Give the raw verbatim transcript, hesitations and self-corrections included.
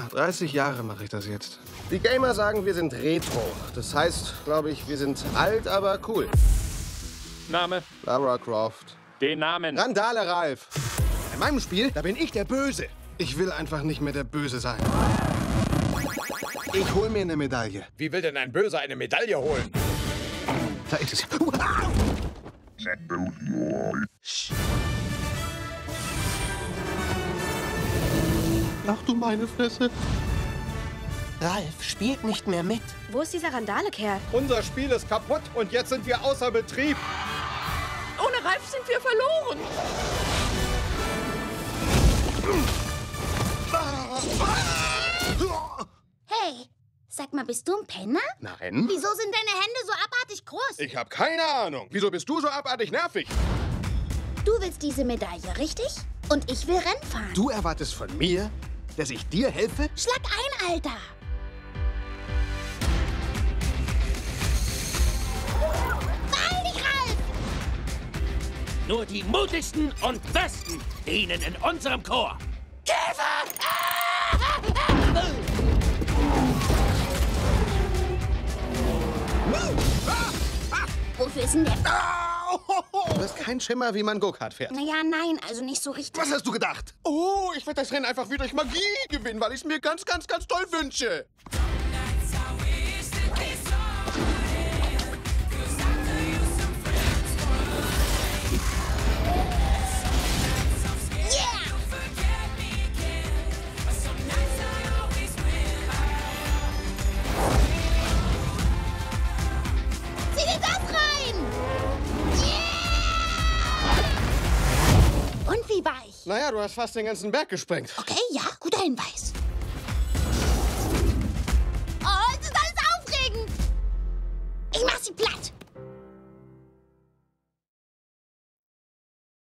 dreißig Jahre mache ich das jetzt. Die Gamer sagen, wir sind retro. Das heißt, glaube ich, wir sind alt, aber cool. Name? Lara Croft. Den Namen. Randale Ralf. In meinem Spiel, da bin ich der Böse. Ich will einfach nicht mehr der Böse sein. Ich hol mir eine Medaille. Wie will denn ein Böser eine Medaille holen? Da ist es. Ach du meine Fresse. Ralf spielt nicht mehr mit. Wo ist dieser Randale-Kerl? Unser Spiel ist kaputt und jetzt sind wir außer Betrieb. Ohne Ralf sind wir verloren. Hey, sag mal, bist du ein Penner? Nein. Wieso sind deine Hände so abartig groß? Ich habe keine Ahnung. Wieso bist du so abartig nervig? Du willst diese Medaille, richtig? Und ich will Rennen fahren. Du erwartest von mir, dass ich dir helfe? Schlag ein, Alter! Beeil dich, Ralf! Nur die mutigsten und besten dienen in unserem Chor. Käfer! Wofür ist denn der? Du hast keinen Schimmer, wie man Go-Kart fährt. Naja, nein, also nicht so richtig. Was hast du gedacht? Oh, ich werde das Rennen einfach wie durch Magie gewinnen, weil ich es mir ganz, ganz, ganz toll wünsche. Zieh dir das rein! Yeah! Und wie war ich? Naja, du hast fast den ganzen Berg gesprengt. Okay, ja, guter Hinweis. Oh, es ist alles aufregend! Ich mach sie platt!